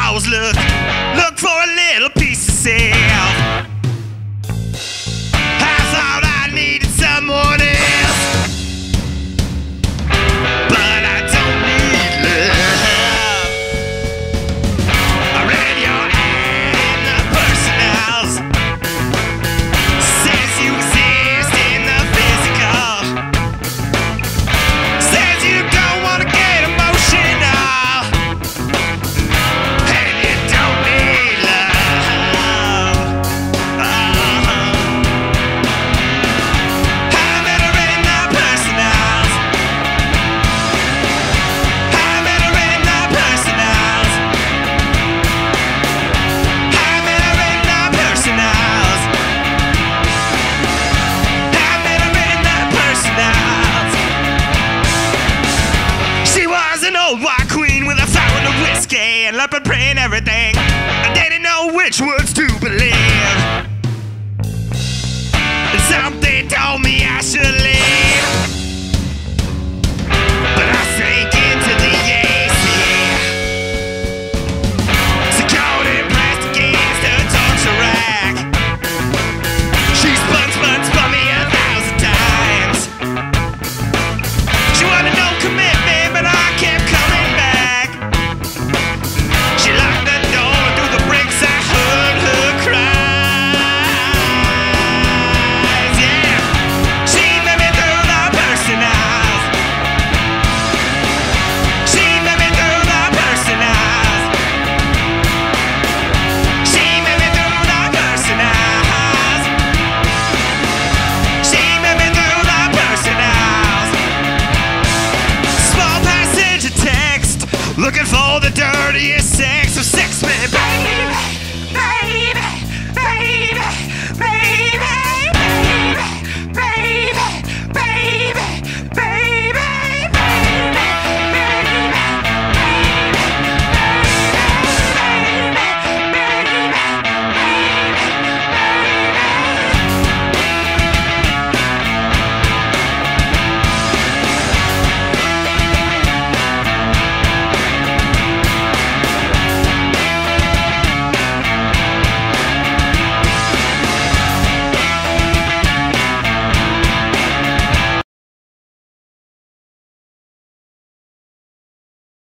always look for a little piece of self. I thought I needed someone else, but I don't need love. I read your ad in the personals. Says you exist in the physical. Says you don't wanna get emotional, and you don't need love. I met her in the personals. I met her in the personals. I met her in the personals. I met her in the personals. She was an old white queen with a fountain of whiskey and leopard print everything. I didn't know which would